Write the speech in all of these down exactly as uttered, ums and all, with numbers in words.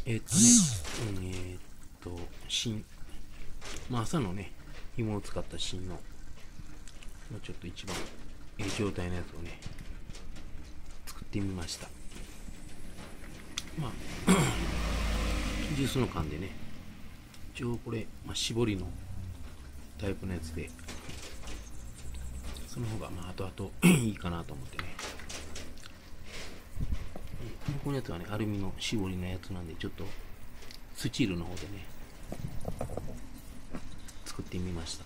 えーっとね、えーっと、芯、まあ、朝のね、紐を使った芯の、まあ、ちょっと一番いい状態のやつをね、作ってみました。まあ、ジュースの缶でね、一応これ、まあ、絞りのタイプのやつで、その方がまあ後々いいかなと思ってね。このやつはね、アルミの絞りのやつなんで、ちょっとスチールの方でね、作ってみました。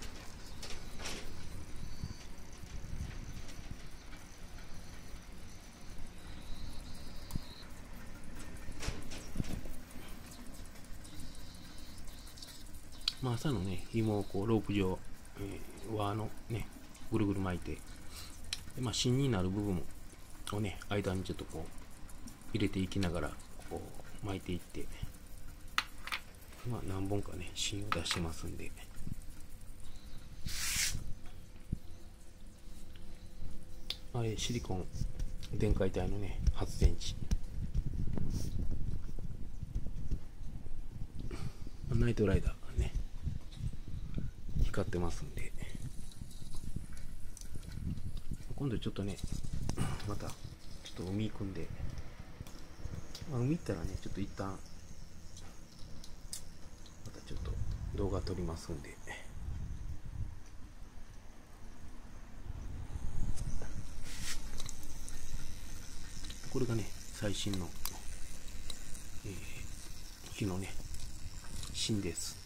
まあ、朝のね、紐をこうロープ状、えー、輪のね、ぐるぐる巻いて、でまあ、芯になる部分をね、間にちょっとこう、入れていきながら、こう、巻いていって、まあ、何本かね、芯を出してますんで、あれ、シリコン電解体のね、発電池。ナイトライダーがね、光ってますんで、今度ちょっとね、またちょっと海行くんで、まあ、海行ったらね、ちょっと一旦またちょっと動画撮りますんで、これがね、最新の、えー、木のね、芯です。